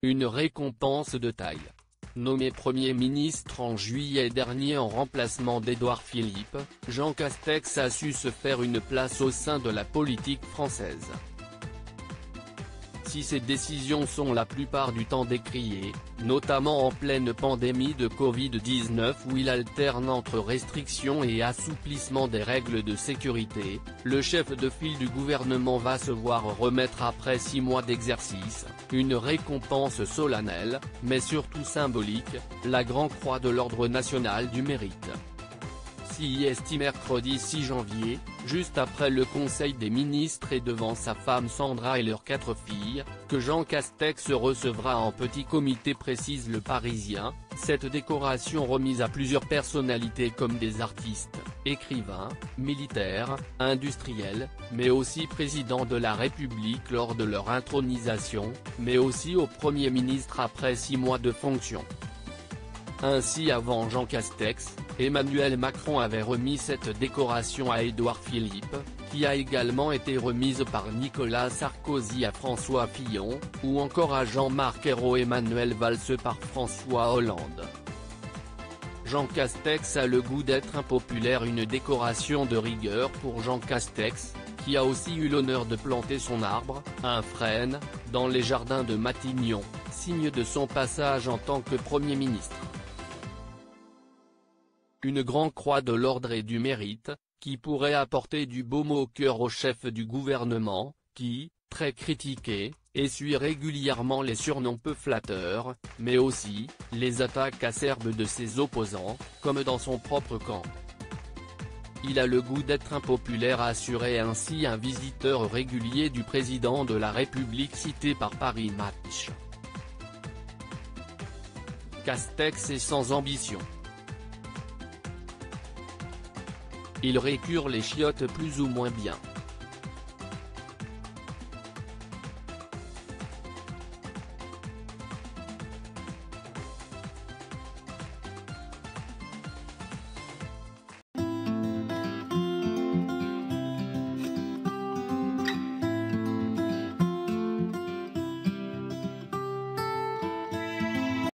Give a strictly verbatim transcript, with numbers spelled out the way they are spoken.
une récompense de taille. Nommé Premier ministre en juillet dernier en remplacement d'Édouard Philippe, Jean Castex a su se faire une place au sein de la politique française. Si ces décisions sont la plupart du temps décriées, notamment en pleine pandémie de Covid dix-neuf où il alterne entre restrictions et assouplissement des règles de sécurité, le chef de file du gouvernement va se voir remettre après six mois d'exercice, une récompense solennelle, mais surtout symbolique, la Grand Croix de l'Ordre national du mérite. C I S T mercredi six janvier, juste après le Conseil des ministres et devant sa femme Sandra et leurs quatre filles, que Jean Castex recevra en petit comité précise Le Parisien, cette décoration remise à plusieurs personnalités comme des artistes, écrivains, militaires, industriels, mais aussi président de la République lors de leur intronisation, mais aussi au Premier ministre après six mois de fonction. Ainsi avant Jean Castex, Emmanuel Macron avait remis cette décoration à Édouard Philippe, qui a également été remise par Nicolas Sarkozy à François Fillon, ou encore à Jean-Marc Ayrault et Manuel Valls par François Hollande. Jean Castex a le goût d'être impopulaire. Une décoration de rigueur pour Jean Castex, qui a aussi eu l'honneur de planter son arbre, un frêne, dans les jardins de Matignon, signe de son passage en tant que Premier ministre. Une grande croix de l'ordre et du mérite, qui pourrait apporter du baume au cœur au chef du gouvernement, qui, très critiqué, essuie régulièrement les surnoms peu flatteurs, mais aussi, les attaques acerbes de ses opposants, comme dans son propre camp. Il a le goût d'être impopulaire, a assuré ainsi un visiteur régulier du président de la République cité par Paris Match. Castex est sans ambition. Il récure les chiottes plus ou moins bien.